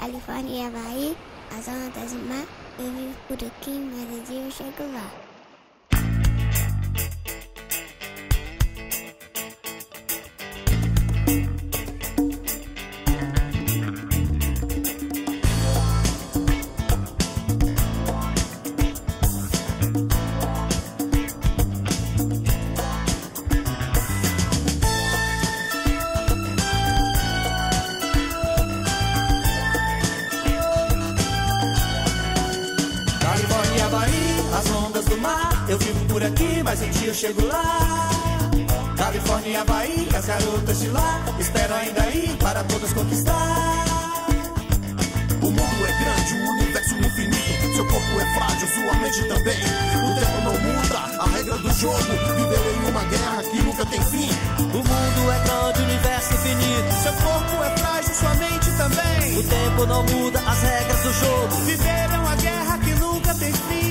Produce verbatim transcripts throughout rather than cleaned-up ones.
Califórnia e Havaí, as ondas do mar. Eu vivo por aqui, mas um dia eu chego lá. As ondas do mar, eu vivo por aqui, mas um dia eu chego lá. Califórnia e Havaí, as garotas de lá esperam ainda aí para todas conquistar. O mundo é grande, o universo infinito. Seu corpo é frágil, sua mente também. O tempo não muda, a regra do jogo. Viver em uma guerra que nunca tem fim. O mundo é grande, o universo infinito. Seu corpo é frágil, sua mente também. O tempo não muda, as regras do jogo. Viver é uma guerra que nunca tem fim.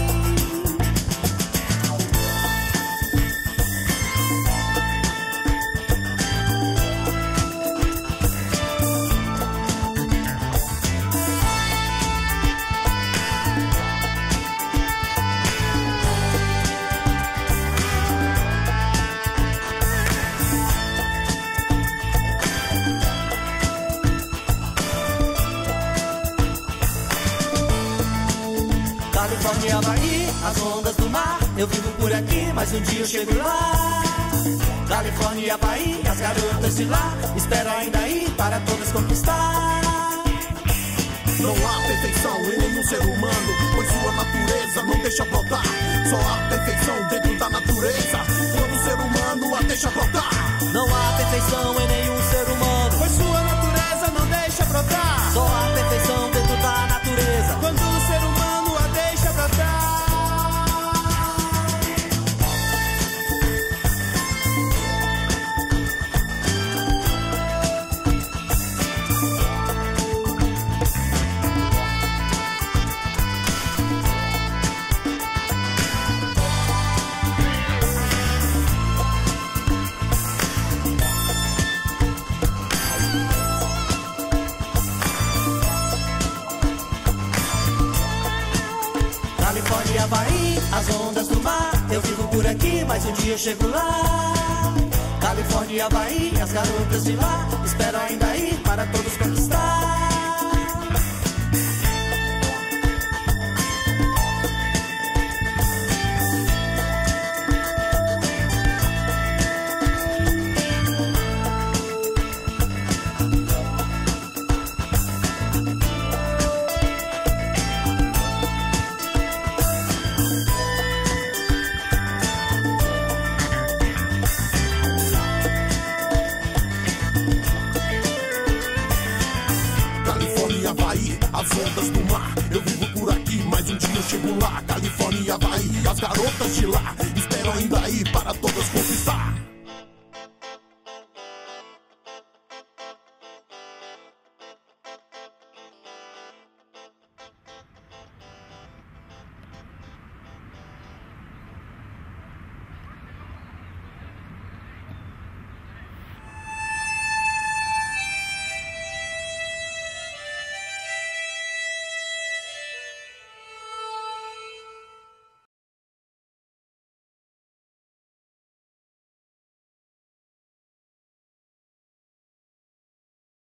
Califórnia e Havaí, as ondas do mar. Eu vivo por aqui, mas um dia eu chego lá. Califórnia e Havaí, as garotas de lá esperam ainda aí para todas conquistar. Não há perfeição em nenhum ser humano, pois sua natureza não deixa brotar. Só há perfeição dentro da natureza, quando o ser humano a deixa brotar. Não há perfeição em nenhum ser humano, pois sua natureza não deixa brotar. Só há perfeição dentro da natureza, quando o ser humano a deixa brotar. Califórnia e Havaí, as ondas do mar. Eu vivo por aqui, mas um dia eu chego lá. Califórnia e Havaí, as garotas de lá esperam ainda aí para todos conquistar. As ondas do mar, eu vivo por aqui, mas um dia eu chego lá. Califórnia e Havaí, as garotas de lá esperam ainda aí para todas